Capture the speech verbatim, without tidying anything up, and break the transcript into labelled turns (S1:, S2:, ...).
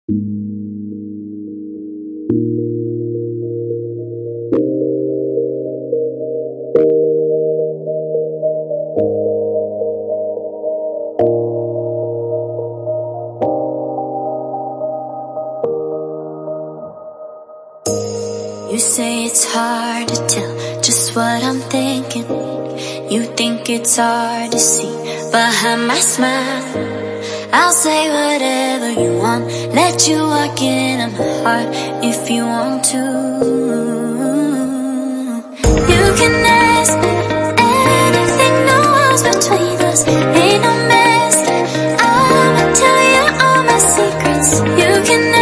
S1: You say it's hard to tell just what I'm thinking. You think it's hard to see behind my smile. I'll say whatever you want, let you walk into my heart if you want to. You can ask me anything, no walls between us, ain't no mess. I'ma tell you all my secrets. You can